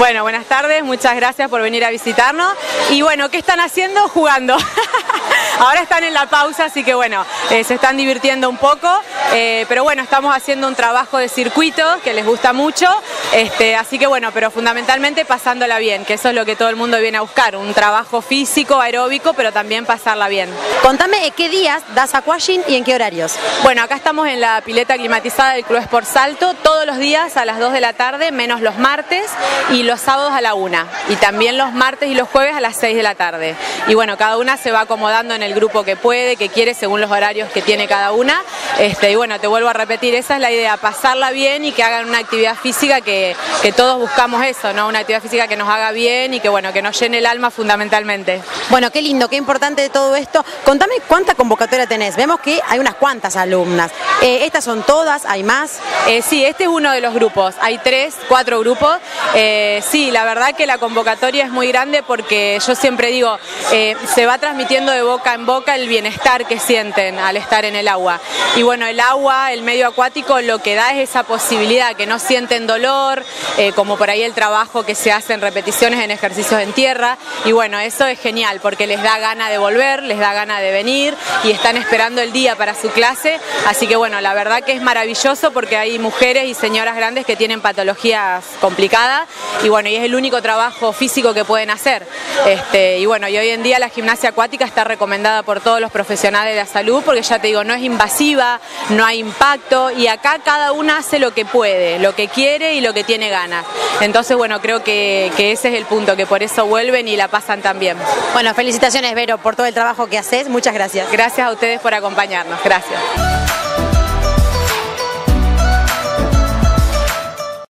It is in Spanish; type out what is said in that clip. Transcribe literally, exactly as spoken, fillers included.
Bueno, buenas tardes, muchas gracias por venir a visitarnos. Y bueno, ¿qué están haciendo? Jugando. Ahora están en la pausa, así que bueno, eh, se están divirtiendo un poco, eh, pero bueno, estamos haciendo un trabajo de circuito que les gusta mucho, este, así que bueno, pero fundamentalmente pasándola bien, que eso es lo que todo el mundo viene a buscar, un trabajo físico, aeróbico, pero también pasarla bien. Contame qué días das aquagym y en qué horarios. Bueno, acá estamos en la pileta climatizada del Club Sport Salto, todos los días a las dos de la tarde, menos los martes, y los sábados a la una, y también los martes y los jueves a las seis de la tarde. Y bueno, cada una se va acomodando en el grupo que puede, que quiere, según los horarios que tiene cada una. Este, y bueno, te vuelvo a repetir, esa es la idea, pasarla bien y que hagan una actividad física que, que todos buscamos eso, ¿no? Una actividad física que nos haga bien y que bueno, que nos llene el alma fundamentalmente. Bueno, qué lindo, qué importante de todo esto. Contame cuánta convocatoria tenés. Vemos que hay unas cuantas alumnas. Eh, ¿Estas son todas? ¿Hay más? Eh, sí, este es uno de los grupos. Hay tres, cuatro grupos. Eh, sí, la verdad que la convocatoria es muy grande porque yo siempre digo, eh, se va transmitiendo de boca en boca el bienestar que sienten al estar en el agua. Y bueno, el agua, el medio acuático, lo que da es esa posibilidad, que no sienten dolor, eh, como por ahí el trabajo que se hace en repeticiones en ejercicios en tierra. Y bueno, eso es genial porque les da gana de volver, les da gana de venir y están esperando el día para su clase. Así que bueno, la verdad que es maravilloso porque hay mujeres y señoras grandes que tienen patologías complicadas y bueno, y es el único trabajo físico que pueden hacer. Este, y bueno, y hoy en día la gimnasia acuática está recomendada por todos los profesionales de la salud porque ya te digo, no es invasiva, no hay impacto y acá cada una hace lo que puede, lo que quiere y lo que tiene ganas. Entonces bueno, creo que, que ese es el punto, que por eso vuelven y la pasan tan bien. Bueno, felicitaciones Vero por todo el trabajo que haces, muchas gracias. Gracias a ustedes por acompañarnos, gracias.